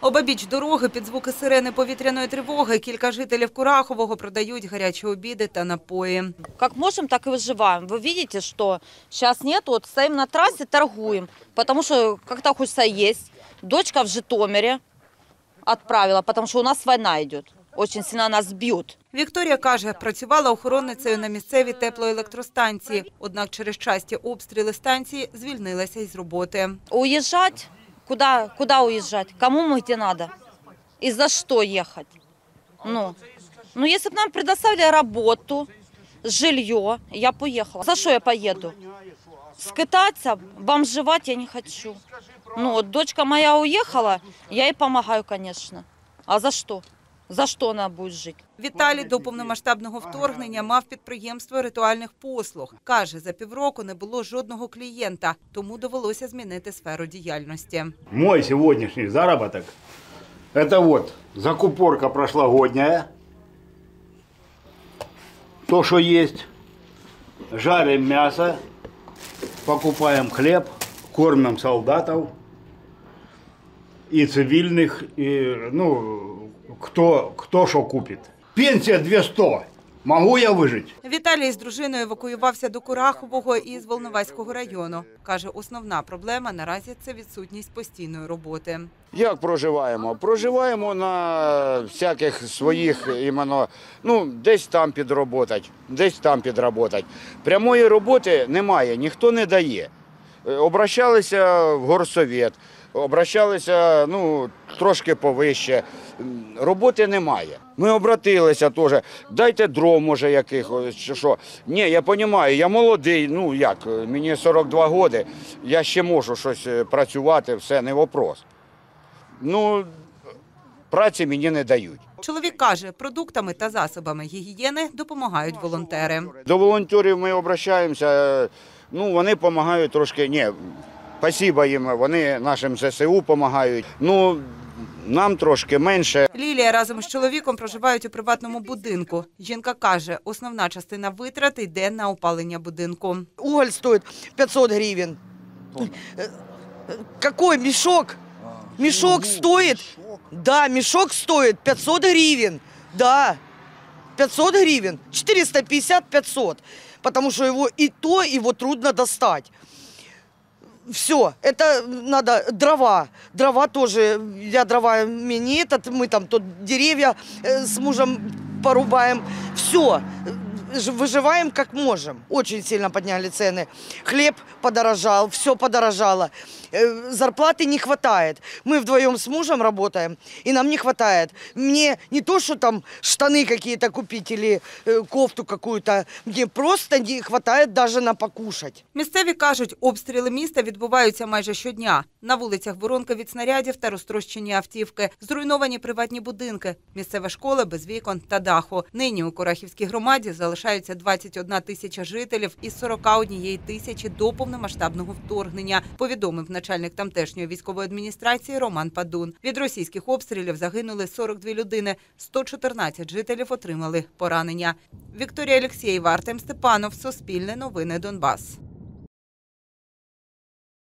Обабіч дороги під звуки сирени повітряної тривоги кілька жителів Курахового продають гарячі обіди та напої. Как можем, так и выживаем. Вы видите, что сейчас нет, вот стоим на трассе, торгуем, потому что как-то хочется есть. Дочка в Житомире отправила, потому что у нас война идет. Очень сильно нас бьют. Вікторія каже, працювала охоронницею на місцевій теплоелектростанції. Однак через часті обстріли станції звільнилася із роботи. Уезжать? Куда уезжать? Кому мы где надо? И за что ехать? Ну, если бы нам предоставили работу, жилье, я поехала. За что я поеду? Скитаться, бомжевать я не хочу. Вот дочка моя уехала, я ей помогаю, конечно. А за что? За що вона буде жити? Віталій до повномасштабного вторгнення мав підприємство ритуальних послуг. Каже, за півроку не було жодного клієнта, тому довелося змінити сферу діяльності. Мой сьогоднішній заробіток – це от закупорка прошлогодня, то, що є, жаримо м'ясо, покупаємо хліб, кормимо солдатів і цивільних, і, Хто що купить. Пенсія 200. Могу я вижити? Віталій з дружиною евакуювався до Курахового із Волноваського району. Каже, основна проблема наразі – це відсутність постійної роботи. Як проживаємо? Проживаємо на всяких своїх, десь там підроботать, десь там підроботать. Прямої роботи немає, ніхто не дає. Обращалися в горсовет, обращалися трошки повище. Роботи немає. Ми обратилися теж, дайте дров, може, якихось, чи що. Ні, я розумію, я молодий, мені 42 роки, я ще можу щось працювати, все, не вопрос. Праці мені не дають. Чоловік каже, продуктами та засобами гігієни допомагають волонтери. До волонтерів ми обращаємося, вони допомагають трошки, спасибо їм, вони нашим ЗСУ допомагають. Нам трошки менше. Лілія разом з чоловіком проживають у приватному будинку. Жінка каже, основна частина витрат йде на опалення будинку. Уголь стоїть 500 гривень. Який мішок? Мішок стоїть? Да, мішок стоїть 500 гривень. Да, 500 гривень. 450-500. Потому что его трудно достать. Все, это надо дрова. Дрова тоже, мы там тут деревья с мужем порубаем. Все, выживаем как можем. Очень сильно подняли цены. Хлеб подорожал, все подорожало. Зарплаты не хватает. Мы вдвоем с мужем работаем, и нам не хватает. Мне не то, что там штаны какие-то купить или кофту какую-то, мне просто не хватает даже на покушать. Місцеві кажуть, обстріли міста відбуваються майже щодня. На вулицях воронка від снарядів та розтрощені автівки, зруйновані приватні будинки, місцева школа без вікон та даху. Нині у Курахівській громаді залишаються 21 тисяча жителів із 41 тисячі до повномасштабного вторгнення, повідомив начальник тамтешньої військової адміністрації Роман Падун. Від російських обстрілів загинули 42 людини, 114 жителів отримали поранення. Вікторія Алєксєєва, Артем Степанов, Суспільне новини, Донбас.